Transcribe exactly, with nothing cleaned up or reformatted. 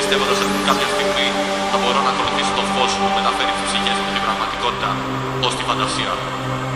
πιστεύοντας ότι κάποια στιγμή θα μπορώ να ακολουθήσω το φως που μεταφέρει τις ψυχές μου την πραγματικότητα ως τη φαντασία.